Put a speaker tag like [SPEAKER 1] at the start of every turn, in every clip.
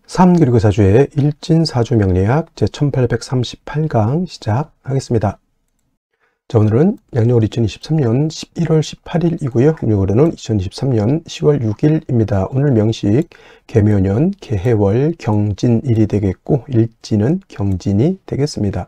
[SPEAKER 1] 3 그리고 4주의 일진사주 명리학 제1838강 시작하겠습니다. 자, 오늘은 양력으로 2023년 11월 18일이고요. 음력으로는 2023년 10월 6일입니다. 오늘 명식 개묘년 개해월 경진일이 되겠고 일진은 경진이 되겠습니다.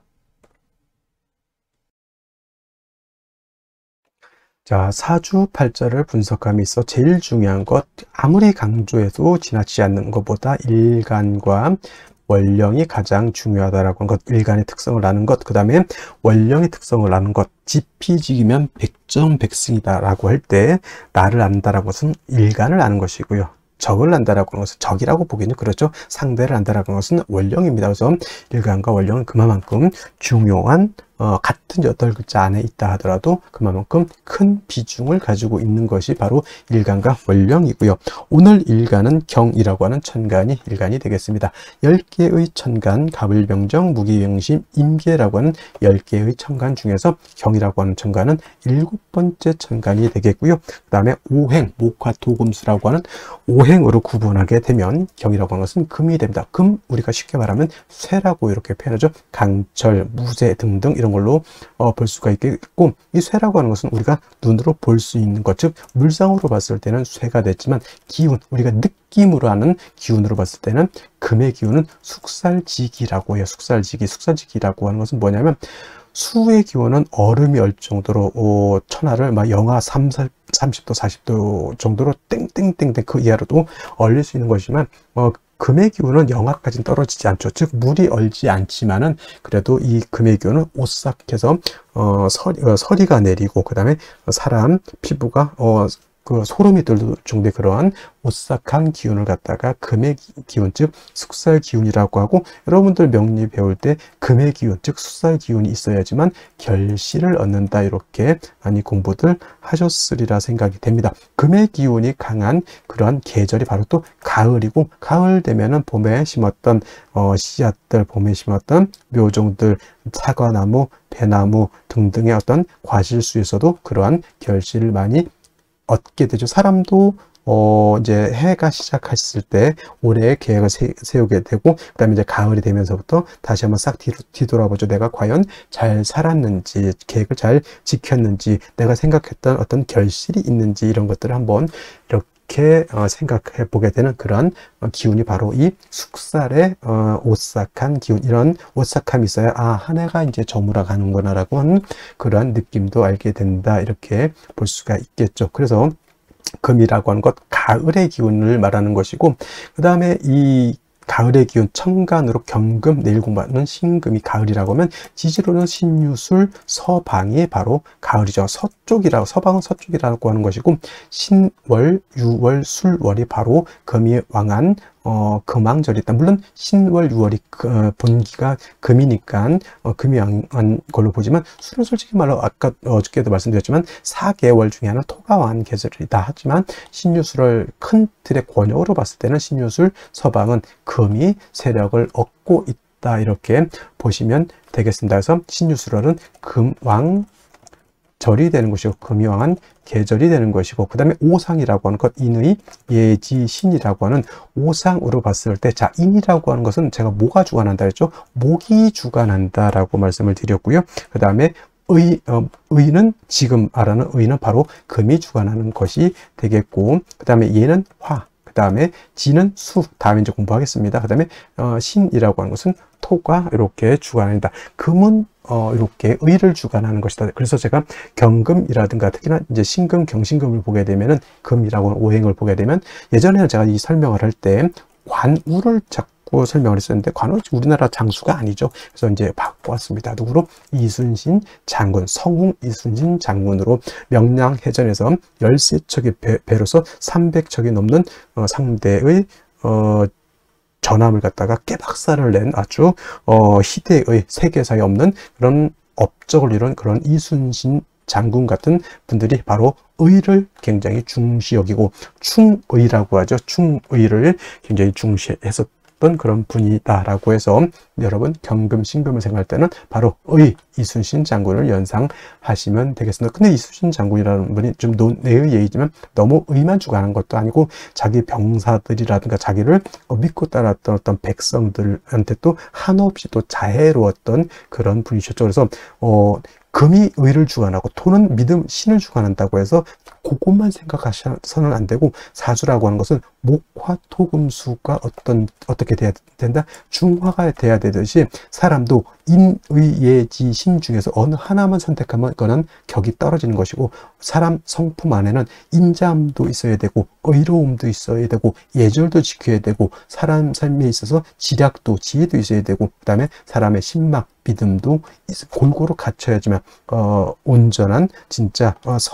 [SPEAKER 1] 자, 사주팔자를 분석함에 있어 제일 중요한 것, 아무리 강조해도 지나치지 않는 것보다 일간과 원령이 가장 중요하다라고 하는 것, 일간의 특성을 아는 것, 그 다음에 원령의 특성을 아는 것, 지피지기면 백전백승이다라고 할 때 나를 안다라는 것은 일간을 아는 것이고요. 적을 안다라고 하는 것은 적이라고 보기는 그렇죠. 상대를 안다라고 하는 것은 원령입니다. 그래서 일간과 원령은 그만큼 중요한 같은 8글자 안에 있다 하더라도 그만큼 큰 비중을 가지고 있는 것이 바로 일간과 원령이고요. 오늘 일간은 경이라고 하는 천간이 일간이 되겠습니다. 10개의 천간, 갑을병정, 무기병심, 임계라고 하는 10개의 천간 중에서 경이라고 하는 천간은 7번째 천간이 되겠고요. 그 다음에 오행, 목화토금수라고 하는 오행으로 구분하게 되면 경이라고 하는 것은 금이 됩니다. 금, 우리가 쉽게 말하면 쇠라고 이렇게 표현하죠. 강철, 무쇠 등등 이런 걸로 볼 수가 있겠고, 이 쇠라고 하는 것은 우리가 눈으로 볼 수 있는 것, 즉 물상으로 봤을 때는 쇠가 됐지만 기운, 우리가 느낌으로 하는 기운으로 봤을 때는 금의 기운은 숙살지기라고 해요. 숙살지기라고 하는 것은 뭐냐면 수의 기온은 얼음이 얼 정도로 천하를 막 영하 30도 40도 정도로 땡땡땡땡 그 이하로도 얼릴 수 있는 것이지만 금의 기온은 영하까지는 떨어지지 않죠. 즉 물이 얼지 않지만은 그래도 이 금의 기온은 오싹해서 서리가 내리고 그 다음에 사람 피부가 그 소름이 돋을 정도의 그러한 오싹한 기운을 갖다가 금의 기운, 즉 숙살 기운이라고 하고, 여러분들 명리 배울 때 금의 기운, 즉 숙살 기운이 있어야지만 결실을 얻는다, 이렇게 많이 공부들 하셨으리라 생각이 됩니다. 금의 기운이 강한 그러한 계절이 바로 또 가을이고, 가을 되면은 봄에 심었던 씨앗들, 봄에 심었던 묘종들, 사과나무, 배나무 등등의 어떤 과실수에서도 그러한 결실을 많이 얻게 되죠. 사람도 이제 해가 시작했을 때 올해의 계획을 세우게 되고, 그 다음에 이제 가을이 되면서부터 다시 한번 싹 뒤돌아보죠. 내가 과연 잘 살았는지, 계획을 잘 지켰는지, 내가 생각했던 어떤 결실이 있는지, 이런 것들을 한번 이렇게 생각해 보게 되는 그런 기운이 바로 이 숙살의 오싹한 기운, 이런 오싹함이 있어야 한 해가 이제 저물어 가는구나 라고 하는 그러한 느낌도 알게 된다, 이렇게 볼 수가 있겠죠. 그래서 금이라고 하는 것, 가을의 기운을 말하는 것이고, 그 다음에 이 가을의 기운 천간으로 경금, 내일 공부하는 신금이 가을이라고 하면 지지로는 신유술, 서방이 바로 가을이죠. 서방은 서쪽이라고 하는 것이고, 신월, 유월, 술월이 바로 금이 왕한 금왕절이 있다. 물론 신월, 유월이 본기가 금이니까 금이 왕한 걸로 보지만, 술은 솔직히 말로 아까 어저께도 말씀드렸지만 4개월 중에 하나 토가 왕한 계절이다 하지만, 신유술을 큰 틀의 권역으로 봤을 때는 신유술, 서방은 금이 세력을 얻고 있다, 이렇게 보시면 되겠습니다. 그래서 신유술월은 금왕 절이 되는 것이고, 금이 왕한 계절이 되는 것이고, 그 다음에 오상이라고 하는 것, 인의 예지신이라고 하는 오상으로 봤을 때, 자, 인이라고 하는 것은 제가 뭐가 주관한다 했죠? 목이 주관한다 라고 말씀을 드렸고요. 그 다음에 의는, 지금 말하는 의는 바로 금이 주관하는 것이 되겠고, 그 다음에 예는 화, 그 다음에 지는 수, 다음에 이제 공부하겠습니다. 그 다음에 신이라고 하는 것은 토가 이렇게 주관한다. 금은 이렇게 의를 주관하는 것이다. 그래서 제가 경금이라든가 특히나 이제 신금, 경신금을 보게 되면은, 금이라고 하는 오행을 보게 되면, 예전에는 제가 이 설명을 할 때 관우를 자꾸 설명을 했었는데, 관우 우리나라 장수가 아니죠. 그래서 이제 바꿔왔습니다. 누구로? 이순신 장군, 성웅 이순신 장군으로 명량해전에서 13척의 배로서 300척이 넘는 상대의 전함을 갖다가 깨박살을 낸 아주 희대의, 세계사에 없는 그런 업적을 이룬 그런 이순신 장군 같은 분들이 바로 의를 굉장히 중시 여기고 충의라고 하죠. 충의를 굉장히 중시해서 있었던 그런 분이다라고 해서 여러분 경금, 신금을 생각할 때는 바로 이순신 장군을 연상하시면 되겠습니다. 근데 이순신 장군이라는 분이 좀 논외의 얘기지만 너무 의만 주관한 것도 아니고 자기 병사들이라든가 자기를 믿고 따랐던 어떤 백성들한테 또 한없이 또 자애로웠던 그런 분이셨죠. 그래서 금이 의를 주관하고 토는 믿음, 신을 주관한다고 해서 그것만 생각하셔서는 안 되고, 사주라고 하는 것은 목화, 토, 금수가 어떻게 돼야 된다? 중화가 돼야 되듯이 사람도 인, 의, 예, 지, 신 중에서 어느 하나만 선택하면 그거는 격이 떨어지는 것이고, 사람 성품 안에는 인자함도 있어야 되고 의로움도 있어야 되고 예절도 지켜야 되고 사람 삶에 있어서 지략도 지혜도 있어야 되고 그 다음에 사람의 신막 믿음도 골고루 갖춰야지만 온전한 진짜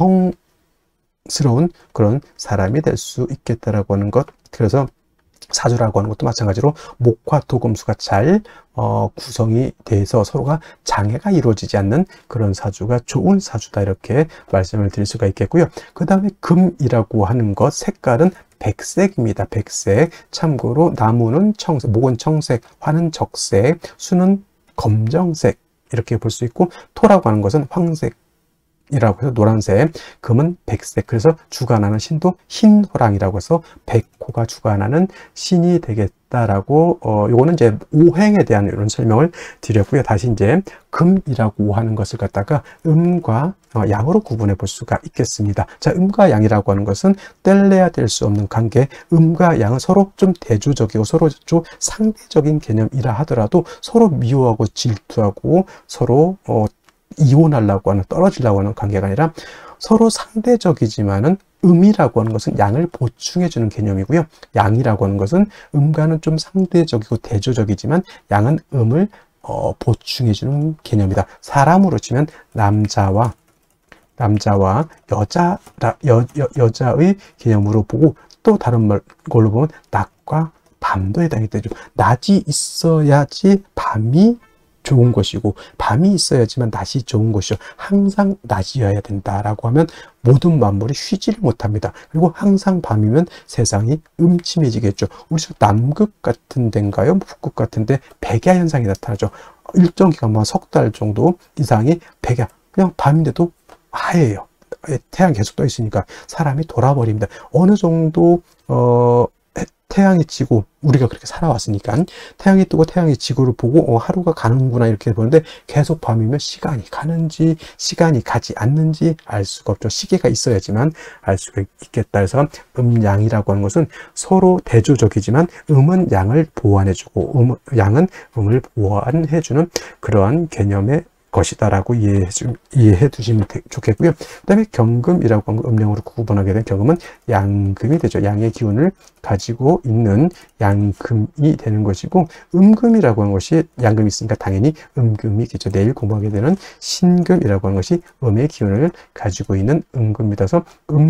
[SPEAKER 1] 성스러운 그런 사람이 될 수 있겠다라고 하는 것. 그래서 사주라고 하는 것도 마찬가지로 목화 토금수가 잘 구성이 돼서 서로가 장애가 이루어지지 않는 그런 사주가 좋은 사주다, 이렇게 말씀을 드릴 수가 있겠고요. 그 다음에 금이라고 하는 것, 색깔은 백색입니다. 백색. 참고로 나무는 청색, 목은 청색, 화는 적색, 수는 검정색 이렇게 볼 수 있고, 토라고 하는 것은 황색 이라고 해서 노란색, 금은 백색. 그래서 주관하는 신도 흰호랑이라고 해서 백호가 주관하는 신이 되겠다라고 요거는 이제 오행에 대한 이런 설명을 드렸고요. 다시 이제 금이라고 하는 것을 갖다가 음과 양으로 구분해 볼 수가 있겠습니다. 자, 음과 양이라고 하는 것은 뗄래야 뗄 수 없는 관계. 음과 양은 서로 좀 대조적이고 서로 좀 상대적인 개념이라 하더라도 서로 미워하고 질투하고 서로 이혼하려고 하는, 떨어지려고 하는 관계가 아니라 서로 상대적이지만은 음이라고 하는 것은 양을 보충해 주는 개념이고요. 양이라고 하는 것은 음과는 좀 상대적이고 대조적이지만 양은 음을 보충해 주는 개념이다. 사람으로 치면 남자와 여자의 개념으로 보고, 또 다른 걸로 보면 낮과 밤도 해당이 되죠. 낮이 있어야지 밤이 좋은 것이고 밤이 있어야지만 낮이 좋은 것이죠. 항상 낮이어야 된다라고 하면 모든 만물이 쉬지를 못합니다. 그리고 항상 밤이면 세상이 음침해지겠죠. 우리 남극 같은 데인가요? 북극 같은 데 백야 현상이 나타나죠. 일정 기간만 석 달 정도 이상이 백야, 그냥 밤인데도 하얘요. 태양 계속 떠 있으니까 사람이 돌아버립니다. 어느 정도 태양이 지고, 우리가 그렇게 살아왔으니까 태양이 뜨고 태양이 지구를 보고 하루가 가는구나 이렇게 보는데, 계속 밤이면 시간이 가는지 시간이 가지 않는지 알 수가 없죠. 시계가 있어야지만 알 수가 있겠다. 해서 음양이라고 하는 것은 서로 대조적이지만 음은 양을 보완해주고 양은 음을 보완해주는 그러한 개념의 것이다라고 이해해 두시면 좋겠고요. 그 다음에 경금이라고 하는 음령으로 구분하게 된 경금은 양금이 되죠. 양의 기운을 가지고 있는 양금이 되는 것이고, 음금이라고 하는 것이 양금이 있으니까 당연히 음금이겠죠. 내일 공부하게 되는 신금이라고 하는 것이 음의 기운을 가지고 있는 음금이다. 그래서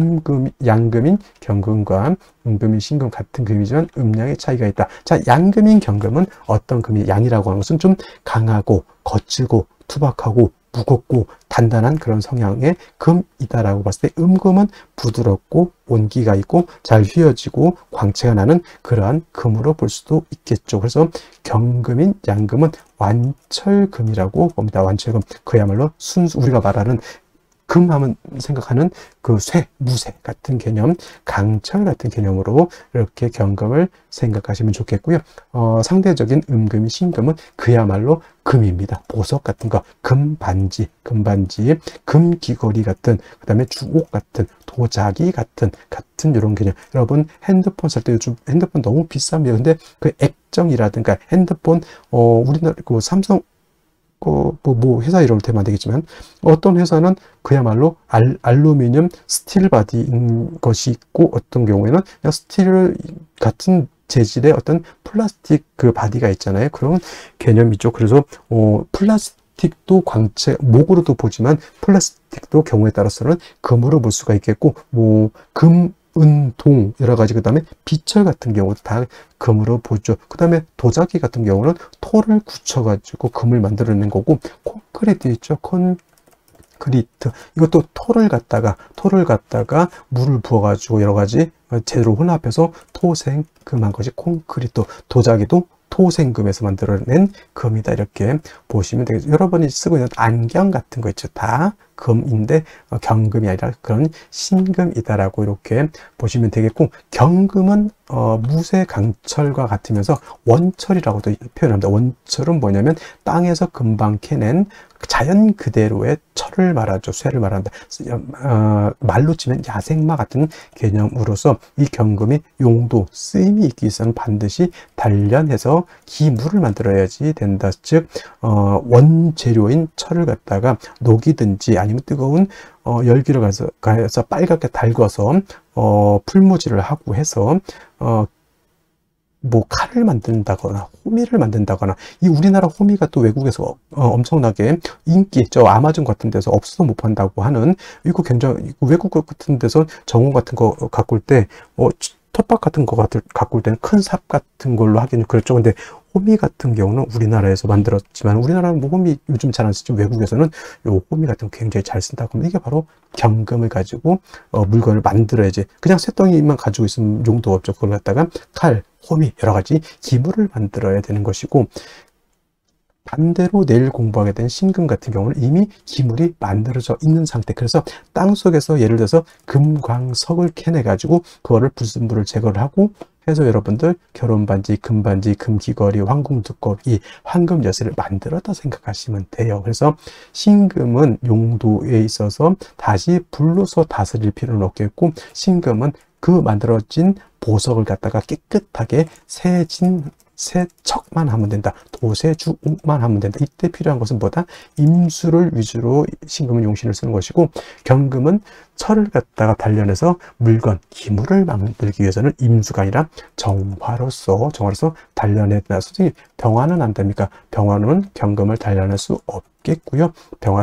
[SPEAKER 1] 양금인 경금과 음금인 신금 같은 금이지만 음양의 차이가 있다. 자, 양금인 경금은 어떤 금이, 양이라고 하는 것은 좀 강하고 거칠고 투박하고 무겁고 단단한 그런 성향의 금이다라고 봤을 때, 음금은 부드럽고 온기가 있고 잘 휘어지고 광채가 나는 그러한 금으로 볼 수도 있겠죠. 그래서 경금인 양금은 완철금이라고 봅니다. 완철금, 그야말로 순수, 우리가 말하는 금하면 생각하는 그 무쇠 같은 개념, 강철 같은 개념으로 이렇게 경금을 생각하시면 좋겠고요. 상대적인 음금인 신금은 그야말로 금입니다. 보석 같은 거, 금반지, 금귀걸이 같은, 그 다음에 주옥 같은, 도자기 같은 이런 개념. 여러분 핸드폰 살 때 요즘 핸드폰 너무 비쌉니다. 근데 그 액정이라든가 핸드폰 우리나라 그 삼성 뭐 회사 이름을 대면 안 되겠지만, 어떤 회사는 그야말로 알루미늄 스틸 바디인 것이 있고, 어떤 경우에는 그냥 스틸 같은 재질의 어떤 플라스틱 그 바디가 있잖아요. 그런 개념이죠. 그래서 플라스틱도 광채, 목으로도 보지만 플라스틱도 경우에 따라서는 금으로 볼 수가 있겠고, 은, 동 여러 가지, 그 다음에 비철 같은 경우도 다 금으로 보죠. 그 다음에 도자기 같은 경우는 토를 굳혀가지고 금을 만들어낸 거고, 콘크리트 있죠. 콘크리트, 이것도 토를 갖다가 물을 부어가지고 여러 가지 재료를 혼합해서 토생금한 것이 콘크리트, 도자기도 토생금에서 만들어낸 금이다, 이렇게 보시면 되겠죠. 여러분이 쓰고 있는 안경 같은 거 있죠, 다 금인데 경금이 아니라 그런 신금이다라고 이렇게 보시면 되겠고, 경금은 무쇠 강철과 같으면서 원철이라고도 표현합니다. 원철은 뭐냐면 땅에서 금방 캐낸 자연 그대로의 철을 말하죠. 쇠를 말한다. 말로 치면 야생마 같은 개념으로서 이 경금이 용도, 쓰임이 있기 위해서는 반드시 단련해서 기물을 만들어야지 된다. 즉 원재료인 철을 갖다가 녹이든지 아니면 뜨거운 열기를 가해서 빨갛게 달궈서 풀무질을 하고 해서 뭐 칼을 만든다거나 호미를 만든다거나, 이 우리나라 호미가 또 외국에서 엄청나게 인기 있죠. 아마존 같은 데서 없어서 못 판다고 하는, 이거 굉장히 외국 같은 데서 정원 같은 거 가꿀 때 텃밭 같은 거 가꿀 때는 큰 삽 같은 걸로 하기는 그렇죠. 근데 호미 같은 경우는 우리나라에서 만들었지만, 우리나라는 뭐 호미 요즘 잘 안 쓰죠. 외국에서는 요 호미 같은 거 굉장히 잘 쓴다고 하면, 이게 바로 경금을 가지고 물건을 만들어야지, 그냥 쇳덩이만 가지고 있으면 용도가 없죠. 그걸 갖다가 칼, 호미, 여러 가지 기물을 만들어야 되는 것이고, 반대로 내일 공부하게 된 신금 같은 경우는 이미 기물이 만들어져 있는 상태. 그래서 땅 속에서 예를 들어서 금광석을 캐내 가지고 그거를 불순물을 제거를 하고 해서 여러분들 결혼반지, 금반지, 금귀걸이, 황금두꺼비, 황금여세를 만들었다 생각하시면 돼요. 그래서 신금은 용도에 있어서 다시 불로서 다스릴 필요는 없겠고, 신금은 그 만들어진 보석을 갖다가 깨끗하게 세척만 하면 된다. 도세주옥만 하면 된다. 이때 필요한 것은 뭐다? 임수를 위주로 신금은 용신을 쓰는 것이고, 경금은 철을 갖다가 단련해서 물건, 기물을 만들기 위해서는 임수가 아니라 정화로서 단련해야. 솔직히 병화는 안 됩니까? 병화는 경금을 단련할 수 없겠고요.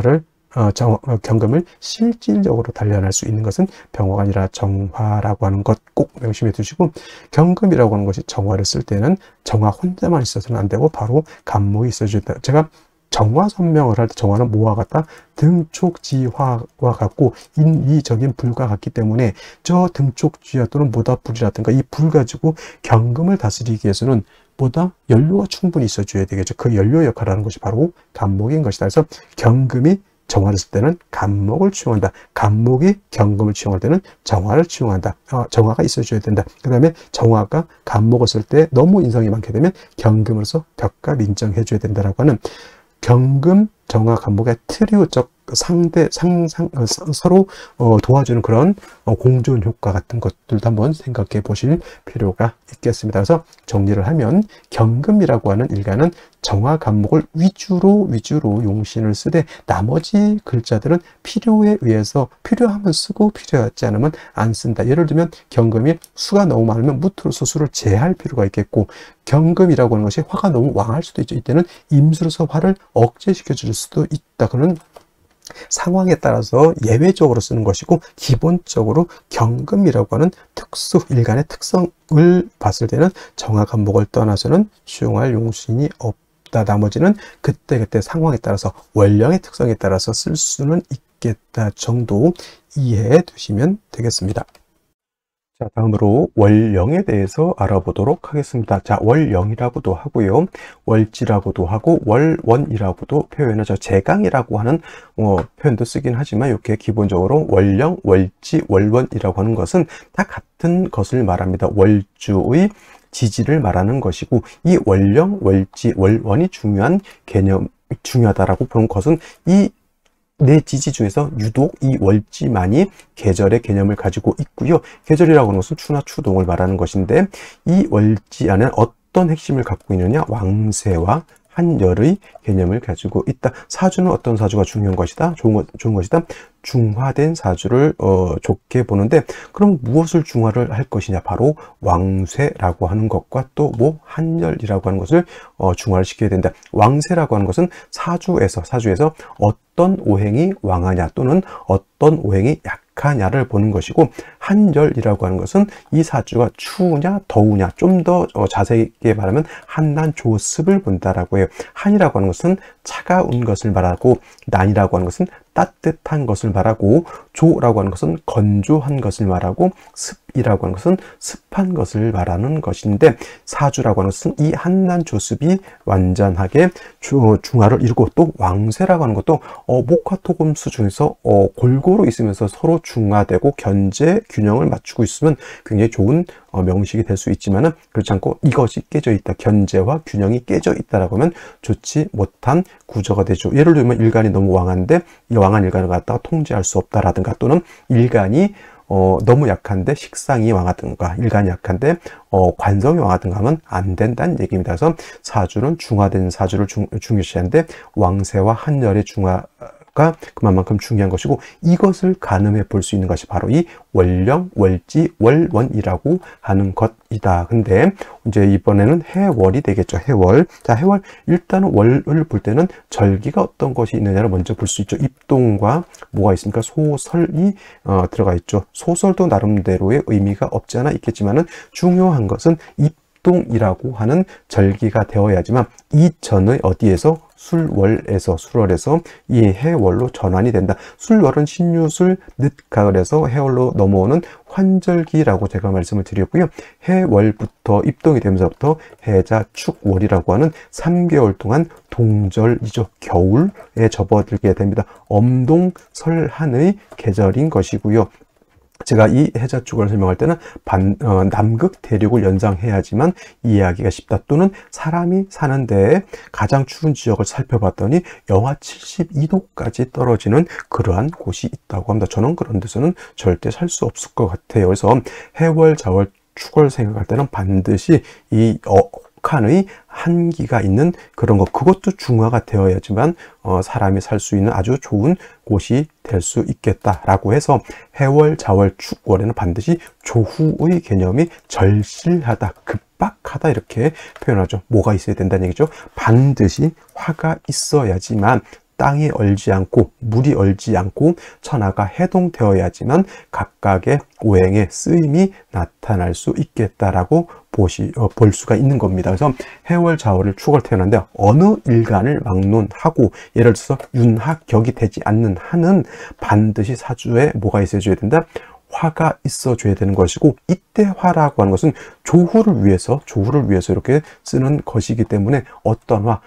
[SPEAKER 1] 경금을 실질적으로 단련할 수 있는 것은 병화가 아니라 정화라고 하는 것 꼭 명심해 두시고, 경금이라고 하는 것이 정화를 쓸 때는 정화 혼자만 있어서는 안 되고 바로 간목이 있어줘야 된다. 제가 정화 설명을 할 때 정화는 뭐와 같다? 등촉지화와 같고 인위적인 불과 같기 때문에, 저 등촉지화 또는 모닥불이라든가 이 불 가지고 경금을 다스리기 위해서는 보다 연료가 충분히 있어줘야 되겠죠. 그 연료 역할을 하는 것이 바로 간목인 것이다. 그래서 경금이 정화를 쓸 때는 간목을 취용한다. 간목이 경금을 취용할 때는 정화를 취용한다. 정화가 있어줘야 된다. 그 다음에 정화가 간목을 쓸 때 너무 인성이 많게 되면 경금으로서 벽과 민정해줘야 된다라고 하는, 경금, 정화, 간목의 트리오적 서로 도와주는 그런 공존 효과 같은 것들도 한번 생각해 보실 필요가 있겠습니다. 그래서 정리를 하면, 경금이라고 하는 일가는 정화, 간목을 위주로 용신을 쓰되, 나머지 글자들은 필요에 의해서 필요하면 쓰고 필요하지 않으면 안 쓴다. 예를 들면 경금이 수가 너무 많으면 무토로서 수를 제할 필요가 있겠고, 경금이라고 하는 것이 화가 너무 왕할 수도 있죠. 이때는 임수로서 화를 억제시켜 줄 수도 있다. 그는 상황에 따라서 예외적으로 쓰는 것이고, 기본적으로 경금이라고 하는 일간의 특성을 봤을 때는 정화, 간목을 떠나서는 수용할 용신이 없다. 나머지는 그때그때 상황에 따라서, 원령의 특성에 따라서 쓸 수는 있겠다 정도 이해해 두시면 되겠습니다. 자, 다음으로 월령에 대해서 알아보도록 하겠습니다. 자, 월령이라고도 하고요, 월지라고도 하고, 월원이라고도 표현하죠. 제강이라고 하는 표현도 쓰긴 하지만, 이렇게 기본적으로 월령, 월지, 월원이라고 하는 것은 다 같은 것을 말합니다. 월주의 지지를 말하는 것이고, 이 월령, 월지, 월원이 중요하다라고 보는 것은, 이 네 지지 중에서 유독 이 월지만이 계절의 개념을 가지고 있고요. 계절이라고 하는 것은 추나 추동을 말하는 것인데, 이 월지 안에 어떤 핵심을 갖고 있느냐? 왕세와 한열의 개념을 가지고 있다. 사주는 어떤 사주가 중요한 것이다? 좋은 것이다. 중화된 사주를 좋게 보는데, 그럼 무엇을 중화를 할 것이냐? 바로 왕쇠라고 하는 것과 또 뭐 한열이라고 하는 것을 중화를 시켜야 된다. 왕쇠라고 하는 것은 사주에서 어떤 어떤 오행이 왕하냐 또는 어떤 오행이 약하냐를 보는 것이고, 한열이라고 하는 것은 이 사주가 추우냐 더우냐, 좀 더 자세하게 말하면 한난조습을 본다라고 해요. 한이라고 하는 것은 차가운 것을 말하고, 난이라고 하는 것은 따뜻한 것을 말하고, 조라고 하는 것은 건조한 것을 말하고, 습이라고 하는 것은 습한 것을 말하는 것인데, 사주라고 하는 것은 이 한난조습이 완전하게 중화를 이루고, 또 왕쇠라고 하는 것도 목화토금수 중에서 골고루 있으면서 서로 중화되고 견제 균형을 맞추고 있으면 굉장히 좋은 명식이 될 수 있지만은, 그렇지 않고 이것이 깨져 있다, 견제와 균형이 깨져 있다라고 하면 좋지 못한 구조가 되죠. 예를 들면 일간이 너무 왕한데 이 왕한 일간을 갖다가 통제할 수 없다라든가, 또는 일간이 너무 약한데 식상이 왕하든가, 일간이 약한데 관성이 왕하든가 하면 안 된다는 얘기입니다. 그래서 사주는 중화된 사주를 중요시하는데, 왕세와 한열의 중화가 그만큼 중요한 것이고, 이것을 가늠해 볼 수 있는 것이 바로 이 월령, 월지, 월원이라고 하는 것이다. 근데 이제 이번에는 해월이 되겠죠. 해월. 자, 해월, 일단은 월을 볼 때는 절기가 어떤 것이 있느냐를 먼저 볼 수 있죠. 입동과 뭐가 있습니까? 소설이 들어가 있죠. 소설도 나름대로의 의미가 없지 않아 있겠지만은, 중요한 것은 입동이라고 하는 절기가 되어야지만 이전의 어디에서 술월에서 이 해월로 전환이 된다. 술월은 신유술 늦가을에서 해월로 넘어오는 환절기라고 제가 말씀을 드렸고요. 해월부터 입동이 되면서부터 해자 축월이라고 하는 3개월 동안 동절이죠. 겨울에 접어들게 됩니다. 엄동설한의 계절인 것이고요. 제가 이 해자축을 설명할 때는 남극 대륙을 연상해야지만 이해하기가 쉽다, 또는 사람이 사는 데에 가장 추운 지역을 살펴봤더니 영하 72도까지 떨어지는 그러한 곳이 있다고 합니다. 저는 그런 데서는 절대 살 수 없을 것 같아요. 그래서 해월, 자월, 축을 생각할 때는 반드시 이 극한의 한기가 있는 그런 것, 그것도 중화가 되어야지만 사람이 살 수 있는 아주 좋은 곳이 될 수 있겠다라고 해서, 해월, 자월, 축월에는 반드시 조후의 개념이 절실하다, 급박하다 이렇게 표현하죠. 뭐가 있어야 된다는 얘기죠. 반드시 화가 있어야지만, 땅이 얼지 않고 물이 얼지 않고 천하가 해동되어야지만 각각의 오행의 쓰임이 나타날 수 있겠다라고 볼 수가 있는 겁니다. 그래서 해월, 자월을 축을 태어났는데 어느 일간을 막론하고, 예를 들어서 윤학격이 되지 않는 한은 반드시 사주에 뭐가 있어줘야 된다? 화가 있어줘야 되는 것이고, 이때 화라고 하는 것은 조후를 위해서 이렇게 쓰는 것이기 때문에, 어떤 화,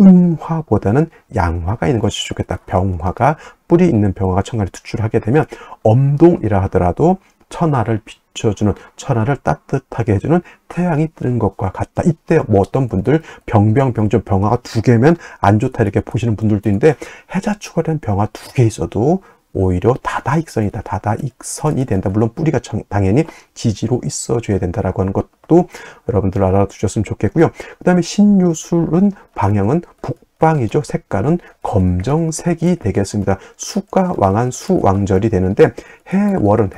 [SPEAKER 1] 음화보다는 양화가 있는 것이 좋겠다. 병화가, 뿌리 있는 병화가 천간에 투출하게 되면 엄동이라 하더라도 천하를 비춰주는, 천하를 따뜻하게 해주는 태양이 뜨는 것과 같다. 이때 뭐 어떤 분들 병병병조 병화가 2개면 안 좋다 이렇게 보시는 분들도 있는데, 해자축월에는 병화 2개 있어도 오히려 다다익선이다. 다다익선이 된다. 물론 뿌리가 당연히 지지로 있어줘야 된다라고 하는 것도 여러분들 알아두셨으면 좋겠고요. 그 다음에 신유술은 방향은 북방이죠. 색깔은 검정색이 되겠습니다. 수가 왕한 수왕절이 되는데, 해월은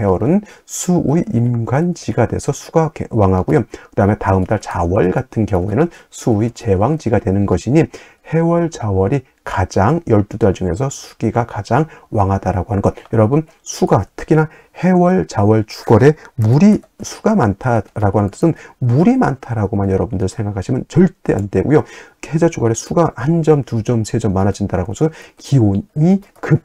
[SPEAKER 1] 수의 임관지가 돼서 수가 왕하고요. 그 다음에 다음 달 자월 같은 경우에는 수의 제왕지가 되는 것이니, 해월, 자월이 가장 12달 중에서 수기가 가장 왕하다라고 하는 것. 여러분, 수가 특히나 해월, 자월, 축월에 수가 많다라고 하는 뜻은 물이 많다라고만 여러분들 생각하시면 절대 안 되고요. 해자, 축월에 수가 1점, 2점, 3점 많아진다라고 해서 기온이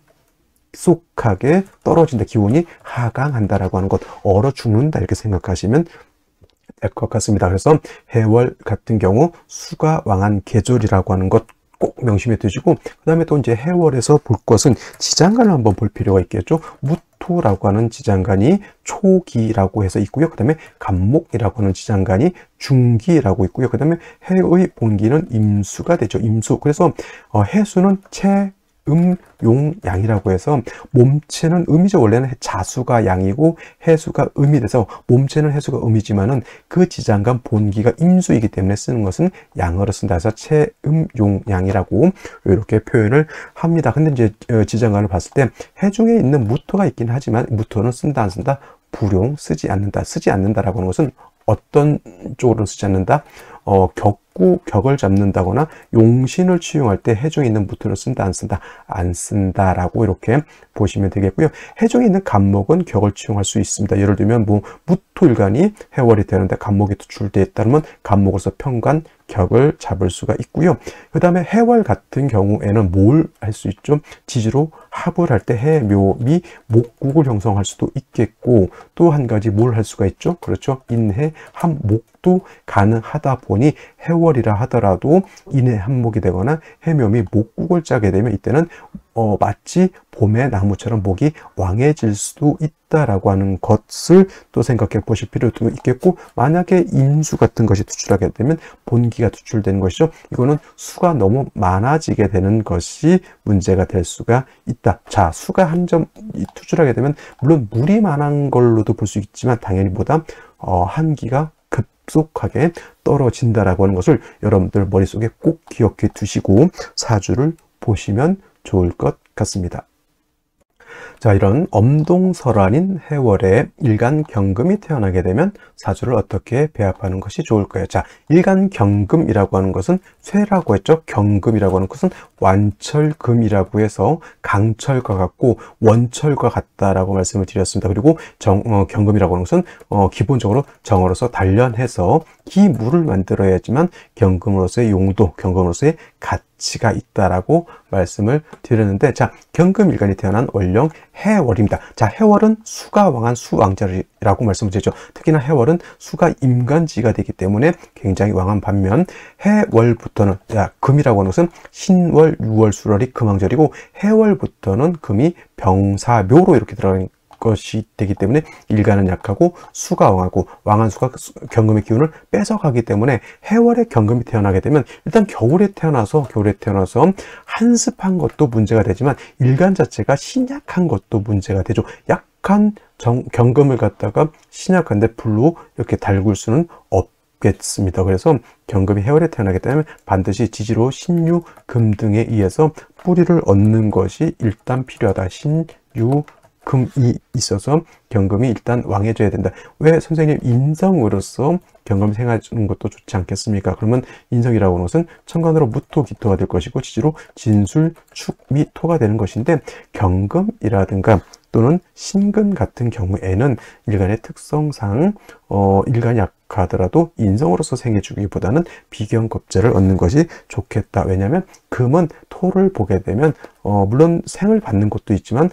[SPEAKER 1] 급속하게 떨어진다, 기온이 하강한다라고 하는 것, 얼어 죽는다 이렇게 생각하시면 될 것 같습니다. 그래서 해월 같은 경우 수가 왕한 계절이라고 하는 것 꼭 명심해 두시고, 그 다음에 또 이제 해월에서 볼 것은 지장간을 한번 볼 필요가 있겠죠. 무토라고 하는 지장간이 초기라고 해서 있고요. 그 다음에 간목이라고 하는 지장간이 중기라고 있고요. 그 다음에 해의 본기는 임수가 되죠. 임수. 그래서 해수는 용, 양이라고 해서, 몸체는 음이죠. 원래는 자수가 양이고 해수가 음이 돼서 몸체는 해수가 음이지만은 그 지장간 본기가 임수이기 때문에 쓰는 것은 양어로 쓴다 해서 용, 양이라고 이렇게 표현을 합니다. 근데 이제 지장간을 봤을 때 해중에 있는 무토가 있긴 하지만, 무토는 쓴다 안 쓴다? 불용, 쓰지 않는다라고 하는 것은 어떤 쪽으로는 쓰지 않는다? 격을 잡는다거나 용신을 취용할 때 해종에 있는 무토를 쓴다, 안 쓴다? 안 쓴다라고 이렇게 보시면 되겠고요. 해종에 있는 간목은 격을 취용할 수 있습니다. 예를 들면 뭐 무토일간이 해월이 되는데 간목이 투출되어 있다면 간목으로서 편관, 격을 잡을 수가 있고요. 그 다음에 해월 같은 경우에는 뭘 할 수 있죠? 지지로 합을 할 때 해, 묘, 미, 목국을 형성할 수도 있겠고, 또 한 가지 뭘 할 수가 있죠? 그렇죠. 인해, 합, 목도 가능하다 보니 해월이라 하더라도 인해 한목이 되거나 해묘미 목국을 짜게 되면 이때는 마치 봄의 나무처럼 목이 왕해질 수도 있다라고 하는 것을 또 생각해 보실 필요도 있겠고, 만약에 임수 같은 것이 투출하게 되면 본기가 투출되는 것이죠. 이거는 수가 너무 많아지게 되는 것이 문제가 될 수가 있다. 자, 수가 한 점 투출하게 되면 물론 물이 많은 걸로도 볼 수 있지만 당연히 보다 한기가 급속하게 떨어진다라고 하는 것을 여러분들 머릿속에 꼭 기억해 두시고 사주를 보시면 좋을 것 같습니다. 자, 이런 엄동설환인 해월에 일간경금이 태어나게 되면 사주를 어떻게 배합하는 것이 좋을까요? 자, 일간경금이라고 하는 것은 쇠라고 했죠. 경금이라고 하는 것은 완철금이라고 해서 강철과 같고 원철과 같다라고 말씀을 드렸습니다. 그리고 경금이라고 하는 것은 기본적으로 정으로서 단련해서 기물을 만들어야지만 경금으로서의 용도, 경금으로서의 가치가 있다라고 말씀을 드렸는데, 자, 경금일간이 태어난 월령 해월입니다. 자, 해월은 수가 왕한 수왕자리라고 말씀을 드렸죠. 특히나 해월은 수가 임간지가 되기 때문에 굉장히 왕한 반면 해월부터는, 자, 금이라고 하는 것은 신월, 유월, 수월이 금왕절이고 해월부터는 금이 병사묘로 이렇게 들어가는 것이 되기 때문에 일간은 약하고 수가 왕하고 왕한 수가 경금의 기운을 뺏어가기 때문에 해월에 경금이 태어나게 되면 일단 겨울에 태어나서 한습한 것도 문제가 되지만 일간 자체가 신약한 것도 문제가 되죠. 약한 경금을 갖다가 신약한데 불로 이렇게 달굴 수는 없겠습니다. 그래서 경금이 해월에 태어나게 되면 반드시 지지로 신유, 금 등에 의해서 뿌리를 얻는 것이 일단 필요하다. 신유, 금이 있어서 경금이 일단 왕해져야 된다. 왜 선생님 인성으로서 경금 생활하는 것도 좋지 않겠습니까? 그러면 인성이라고 하는 것은 천간으로 무토, 기토가 될 것이고 지지로 진술, 축, 미, 토가 되는 것인데 경금이라든가 또는 신금 같은 경우에는 일간의 특성상 일간이 약하더라도 인성으로서 생해주기보다는 비경겁제를 얻는 것이 좋겠다. 왜냐하면 금은 토를 보게 되면 물론 생을 받는 것도 있지만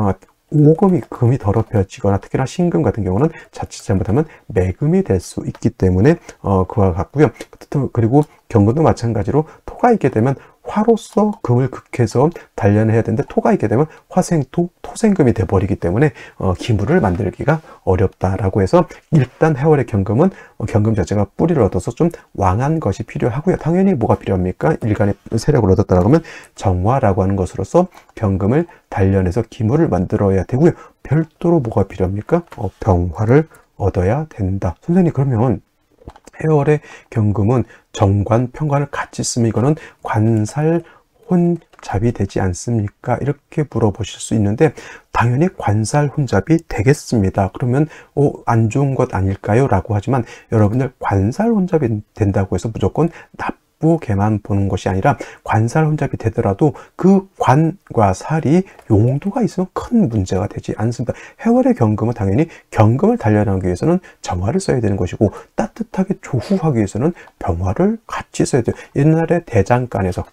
[SPEAKER 1] 금이 더럽혀지거나 특히나 신금 같은 경우는 자칫 잘못하면 매금이 될 수 있기 때문에 그와 같고요. 그리고 경금도 마찬가지로 토가 있게 되면 화로서 금을 극해서 단련해야 되는데 토가 있게 되면 화생토, 토생금이 돼버리기 때문에 기물을 만들기가 어렵다라고 해서 일단 해월의 경금은 경금 자체가 뿌리를 얻어서 좀 왕한 것이 필요하고요. 당연히 뭐가 필요합니까? 일간의 세력을 얻었다라고 하면 정화라고 하는 것으로서 경금을 단련해서 기물을 만들어야 되고요. 별도로 뭐가 필요합니까? 병화를 얻어야 된다. 선생님, 그러면 해월의 경금은 정관, 평관을 같이 쓰면 이거는 관살 혼잡이 되지 않습니까? 이렇게 물어보실 수 있는데 당연히 관살 혼잡이 되겠습니다. 그러면 안 좋은 것 아닐까요? 라고 하지만 여러분들 관살 혼잡이 된다고 해서 무조건 나쁘게만 보는 것이 아니라 관살 혼잡이 되더라도 그 관과 살이 용도가 있으면 큰 문제가 되지 않습니다. 해월의 경금은 당연히 경금을 단련하기 위해서는 정화를 써야 되는 것이고 따뜻하게 조후하기 위해서는 병화를 같이 써야 돼요. 옛날에 대장간에서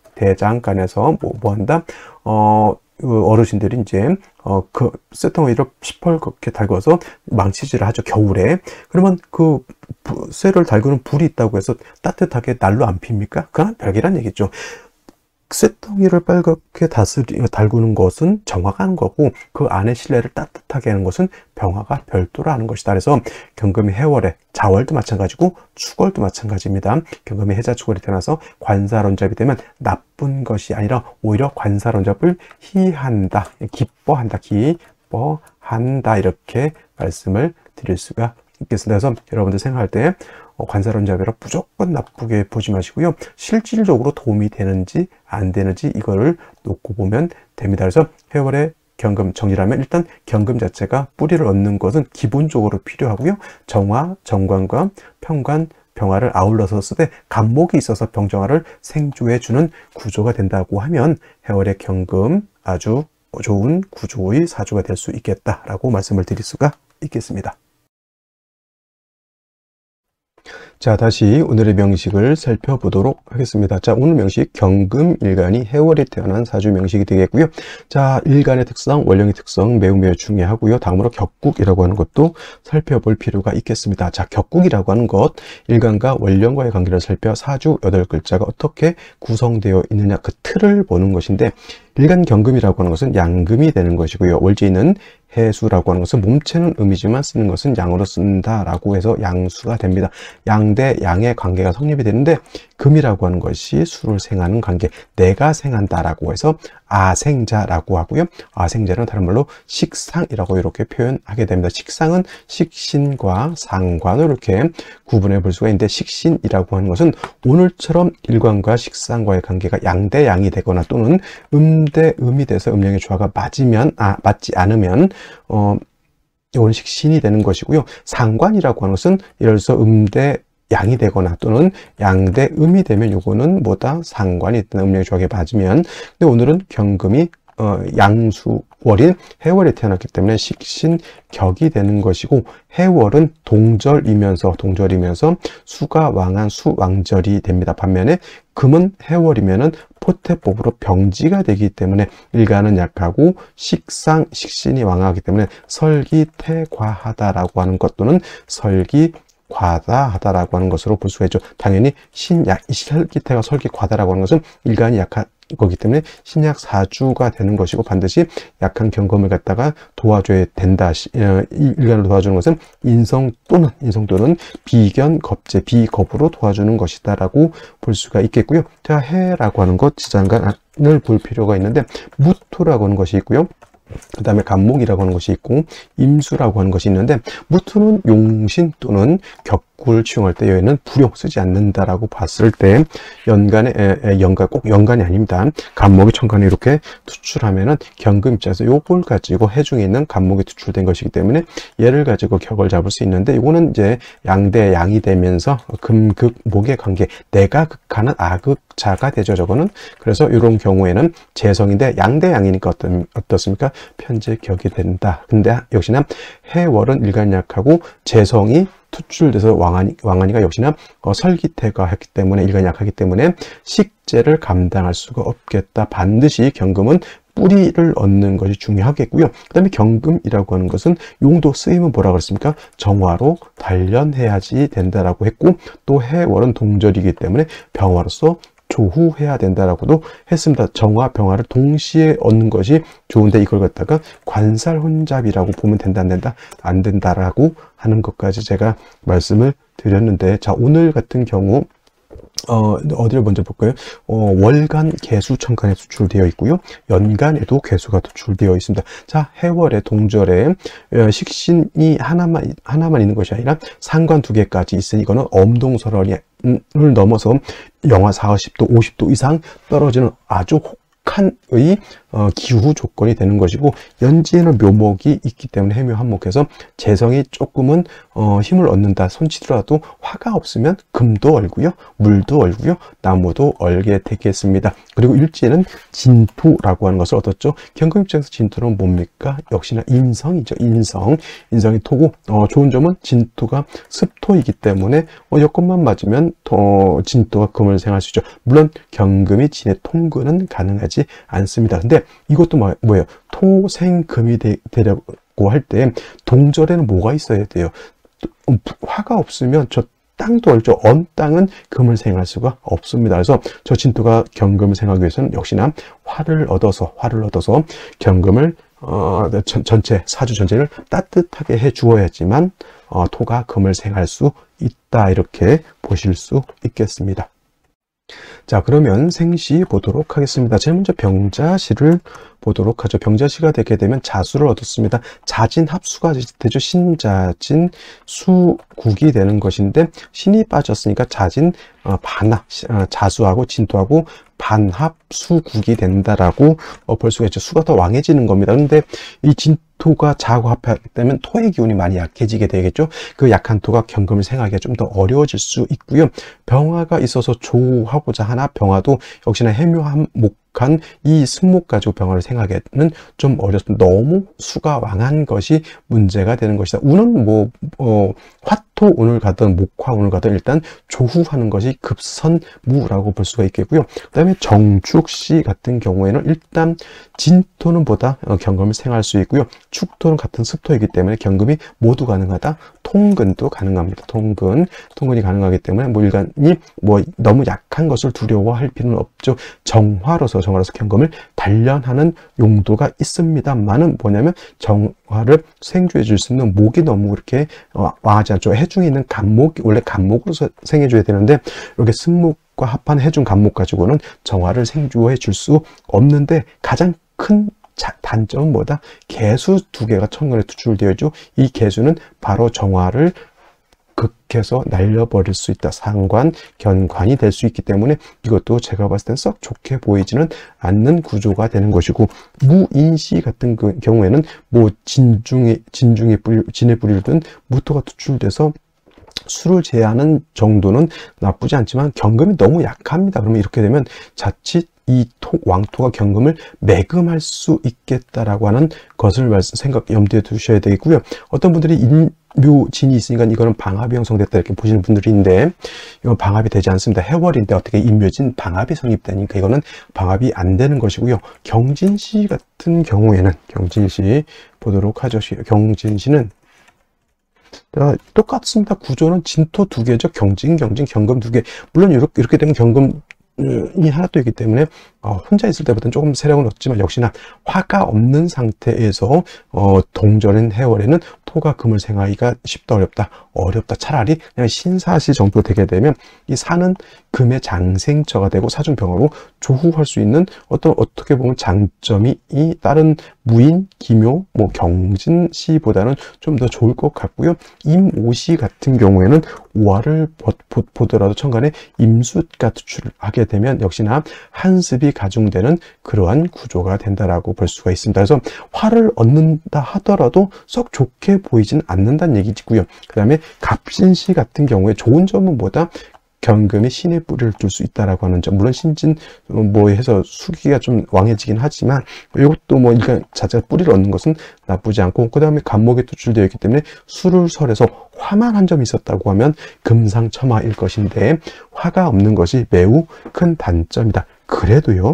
[SPEAKER 1] 뭐 한다? 어르신들이 이제 그 쇠덩이를 시뻘겋게 달궈서 망치질을 하죠, 겨울에. 그러면 그 쇠를 달구는 불이 있다고 해서 따뜻하게 날로 안 핍니까? 그건 별개란 얘기죠. 쇠덩이를 빨갛게 달구는 것은 정화가 하는 거고 그 안에 실내를 따뜻하게 하는 것은 병화가 별도로 하는 것이다. 그래서 경금이 해월에 자월도 마찬가지고 축월도 마찬가지입니다. 경금이 해자 축월이 태어나서 관살혼잡이 되면 나쁜 것이 아니라 오히려 관살혼잡을 희한다, 기뻐한다 이렇게 말씀을 드릴 수가 있겠습니다. 그래서 여러분들 생각할 때 관살혼잡이라 무조건 나쁘게 보지 마시고요. 실질적으로 도움이 되는지 안 되는지 이거를 놓고 보면 됩니다. 그래서 해월의 경금 정리라면 일단 경금 자체가 뿌리를 얻는 것은 기본적으로 필요하고요. 정화, 정관과 평관, 병화를 아울러서 쓰되 간목이 있어서 병정화를 생조해주는 구조가 된다고 하면 해월의 경금 아주 좋은 구조의 사주가 될 수 있겠다라고 말씀을 드릴 수가 있겠습니다. 자, 다시 오늘의 명식을 살펴보도록 하겠습니다. 자, 오늘 명식 경금일간이 해월에 태어난 사주 명식이 되겠고요. 자, 일간의 특성, 원령의 특성 매우 중요하고요. 다음으로 격국이라고 하는 것도 살펴볼 필요가 있겠습니다. 자, 격국이라고 하는 것, 일간과 원령과의 관계를 살펴 사주 8글자가 어떻게 구성되어 있느냐 그 틀을 보는 것인데, 일간 경금이라고 하는 것은 양금이 되는 것이고요. 월지는 해수라고 하는 것은 몸체는 음이지만 쓰는 것은 양으로 쓴다라고 해서 양수가 됩니다. 양 대 양의 관계가 성립이 되는데, 금이라고 하는 것이 수를 생하는 관계, 내가 생한다라고 해서 아생자라고 하고요. 아생자는 다른 말로 식상이라고 이렇게 표현하게 됩니다. 식상은 식신과 상관으로 이렇게 구분해 볼 수가 있는데, 식신이라고 하는 것은 오늘처럼 일관과 식상과의 관계가 양 대 양이 되거나 또는 음 대 음이 돼서 음령의 조화가 맞지 않으면 이건 식신이 되는 것이고요. 상관이라고 하는 것은 예를 들어서 음 대 양이 되거나 또는 양 대 음이 되면 요거는 뭐다? 상관이 되는 음령의 조화에 맞으면. 근데 오늘은 경금이 양수월인 해월에 태어났기 때문에 식신격이 되는 것이고, 해월은 동절이면서 수가 왕한 수왕절이 됩니다. 반면에 금은 해월이면은 포태법으로 병지가 되기 때문에 일간은 약하고 식신이 왕하기 때문에 설기태과하다라고 하는 것 또는 설기과다하다라고 하는 것으로 볼 수가 있죠. 당연히 설기태가 설기과다라고 하는 것은 일간이 약한 거기 때문에 신약 사주가 되는 것이고, 반드시 약한 경금을 갖다가 도와줘야 된다. 일간을 도와주는 것은 인성 또는 비견, 겁재, 비겁으로 도와주는 것이다라고 볼 수가 있겠고요. 자, 해라고 하는 것 지장간을 볼 필요가 있는데, 무토라고 하는 것이 있고요. 그 다음에 간목이라고 하는 것이 있고, 임수라고 하는 것이 있는데, 무토는 용신 또는 격구를 취용할 때 여기는 불용 쓰지 않는다라고 봤을 때, 꼭 연간이 아닙니다. 간목이 천간에 이렇게 투출하면은 경금 입장에서 요걸 가지고 해중에 있는 간목이 투출된 것이기 때문에 얘를 가지고 격을 잡을 수 있는데, 이거는 이제 양대 양이 되면서 금극 목의 관계, 내가 극하는 아극자가 되죠, 저거는. 그래서 이런 경우에는 재성인데 양대 양이니까 어떻습니까? 편제격이 된다. 근데 역시나 해월은 일간 약하고 재성이 투출돼서 왕한이가 역시나 설기태가 했기 때문에 일간 약하기 때문에 식재를 감당할 수가 없겠다. 반드시 경금은 뿌리를 얻는 것이 중요하겠고요. 그 다음에 경금이라고 하는 것은 용도 쓰임은 뭐라 그랬습니까? 정화로 단련해야지 된다라고 했고, 또 해월은 동절이기 때문에 병화로서 조후해야 된다라고도 했습니다. 정화, 병화를 동시에 얻는 것이 좋은데, 이걸 갖다가 관살혼잡이라고 보면 된다, 안 된다라고 하는 것까지 제가 말씀을 드렸는데, 자, 오늘 같은 경우 어디를 먼저 볼까요? 월간 개수 천간에 수출되어 있고요. 연간에도 개수가 투출되어 있습니다. 자, 해월의 동절에 식신이 하나만 있는 것이 아니라 상관 2개까지 있으니 이거는 엄동설월을 넘어서 영하 40도, 50도 이상 떨어지는 아주 혹한의 기후 조건이 되는 것이고, 연지에는 묘목이 있기 때문에 해묘한목해서 재성이 조금은 힘을 얻는다 손치더라도 화가 없으면 금도 얼고요, 물도 얼고요, 나무도 얼게 되겠습니다. 그리고 일지에는 진토라고 하는 것을 얻었죠. 경금 입장에서 진토는 뭡니까? 역시나 인성이죠. 인성이 토고, 좋은 점은 진토가 습토이기 때문에 여건만 맞으면 진토가 금을 생할 수 있죠. 물론 경금이 진의 통근은 가능하지 않습니다. 근데 이것도 뭐예요? 토생금이 되려고 할 때 동절에는 뭐가 있어야 돼요? 화가 없으면 저 땅도 얼죠. 언 땅은 금을 생할 수가 없습니다. 그래서 저 진토가 경금을 생하기 위해서는 역시나 화를 얻어서 경금을 사주 전체를 따뜻하게 해 주어야지만 토가 금을 생할 수 있다, 이렇게 보실 수 있겠습니다. 자, 그러면 생시 보도록 하겠습니다. 제일 먼저 병자시를 보도록 하죠. 병자시가 되게 되면 자수를 얻었습니다. 자진 합수가 되죠. 신자진 수국이 되는 것인데, 신이 빠졌으니까 자진 자수하고 진토하고 반합 수국이 된다라고 볼 수가 있죠. 수가 더 왕해지는 겁니다. 그런데 이 진토가 자하고 합하게 되면 토의 기운이 많이 약해지게 되겠죠. 그 약한 토가 경금을 생하기가 좀 더 어려워질 수 있고요. 병화가 있어서 조하고자 하나 병화도 역시나 해묘한 목한 이 승목 가지고 병화를 생하기는 좀 어렵습니다. 너무 수가 왕한 것이 문제가 되는 것이다. 운은 화토 운을 가든 목화 운을 가든 일단 조후하는 것이 급선무라고 볼 수가 있겠고요. 그 다음에 정축시 같은 경우에는 일단 진토는 보다 경금을 생할 수 있고요. 축토는 같은 습토이기 때문에 경금이 모두 가능하다. 통근도 가능합니다. 통근이 가능하기 때문에 일간이 너무 약한 것을 두려워할 필요는 없죠. 정화로서 경금을 단련하는 용도가 있습니다만은 뭐냐면 정화를 생주해 줄 수 있는 목이 너무 그렇게 왕하지 않죠. 해중에 있는 간목이 원래 간목으로서 생해줘야 되는데 이렇게 승목과 합한 해중 간목 가지고는 정화를 생주해 줄 수 없는데 가장 큰 단점은 뭐다? 개수 두 개가 천간에 투출되어 있죠. 이 개수는 바로 정화를 극해서 날려버릴 수 있다. 상관, 견관이 될 수 있기 때문에 이것도 제가 봤을 땐 썩 좋게 보이지는 않는 구조가 되는 것이고, 무인시 같은 경우에는 진에 뿌리든 무토가 투출돼서 수를 제하는 정도는 나쁘지 않지만 경금이 너무 약합니다. 그러면 이렇게 되면 자칫 이 왕토가 경금을 매금할 수 있겠다라고 하는 것을 염두에 두셔야 되겠고요. 어떤 분들이 인묘진이 있으니까 이거는 방합이 형성됐다 이렇게 보시는 분들이 있는데, 이건 방합이 되지 않습니다. 해월인데 어떻게 인묘진 방합이 성립되니까 이거는 방합이 안 되는 것이고요. 경진시 같은 경우에는 경진시 보도록 하죠. 경진시는 똑같습니다. 구조는 진토 두 개죠. 경금 두 개. 물론 이렇게 되면 경금이 하나 또 있기 때문에 혼자 있을 때보다는 조금 세력은 없지만 역시나 화가 없는 상태에서 동절인 해월에는 토가 금을 생하기가 쉽다 어렵다. 차라리 그냥 신사시 정도 되게 되면 이 사는 금의 장생처가 되고 사중병으로 조후할 수 있는 어떻게 보면 장점이 이 다른 무인, 기묘, 경진시보다는 좀 더 좋을 것 같고요. 임오시 같은 경우에는 오화를 보더라도 천간에 임수가 투출하게 되면 역시나 한습이 가중되는 그러한 구조가 된다라고 볼 수가 있습니다. 그래서 화를 얻는다 하더라도 썩 좋게 보이진 않는다는 얘기고요. 그 다음에 갑신시 같은 경우에 좋은 점은 뭐다? 경금이 신의 뿌리를 둘 수 있다라고 하는 점. 물론 신진 해서 수기가 좀 왕해지긴 하지만 이것도 일단 자체가 뿌리를 얻는 것은 나쁘지 않고, 그 다음에 간목이 투출되어 있기 때문에 수를 설해서 화만 한 점이 있었다고 하면 금상첨화일 것인데 화가 없는 것이 매우 큰 단점이다. 그래도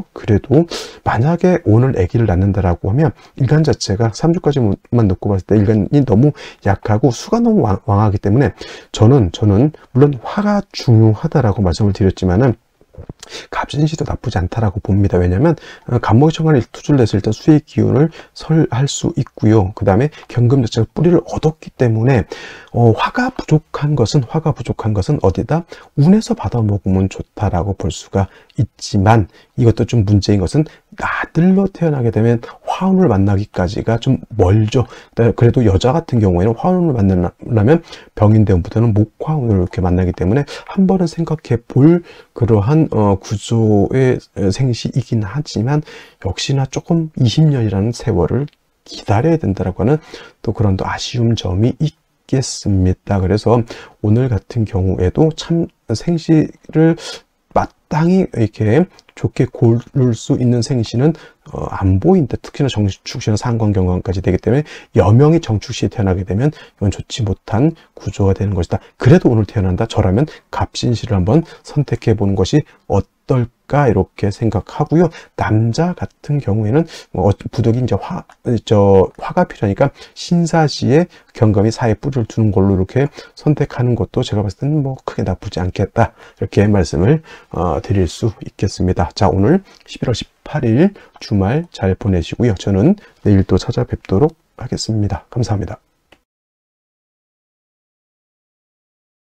[SPEAKER 1] 만약에 오늘 아기를 낳는다라고 하면 일간 자체가 3주까지만 놓고 봤을 때 일간이 너무 약하고 수가 너무 왕하기 때문에 저는 물론 화가 중요하다라고 말씀을 드렸지만은 갑신시도 나쁘지 않다라고 봅니다. 왜냐하면 간목이 천간에 투출됐을 때 수의 기운을 설할 수 있고요. 그 다음에 경금 자체가 뿌리를 얻었기 때문에 화가 부족한 것은 어디다? 운에서 받아 먹으면 좋다라고 볼 수가 있지만, 이것도 좀 문제인 것은 아들로 태어나게 되면 화운을 만나기까지가 좀 멀죠. 그래도 여자 같은 경우에는 화운을 만나려면 병인대운보다는 목화운을 이렇게 만나기 때문에 한 번은 생각해 볼 그러한 구조의 생시이긴 하지만 역시나 조금 20년이라는 세월을 기다려야 된다라고 하는 또 그런 또 아쉬운 점이 있겠습니다. 그래서 오늘 같은 경우에도 참 생시를 마땅히 이렇게 좋게 고를 수 있는 생시는 안 보인다. 특히나 정축시는 상관경관까지 되기 때문에 여명이 정축시에 태어나게 되면 이건 좋지 못한 구조가 되는 것이다. 그래도 오늘 태어난다. 저라면 갑신시를 한번 선택해 보는 것이 어떨까 이렇게 생각하고요. 남자 같은 경우에는 부득이 이제 화가 필요하니까 신사시에 경금이 사에 뿌리를 두는 걸로 이렇게 선택하는 것도 제가 봤을 때는 크게 나쁘지 않겠다 이렇게 말씀을 드릴 수 있겠습니다. 자, 오늘 11월 18일 주말 잘 보내시고요. 저는 내일 또 찾아뵙도록 하겠습니다. 감사합니다.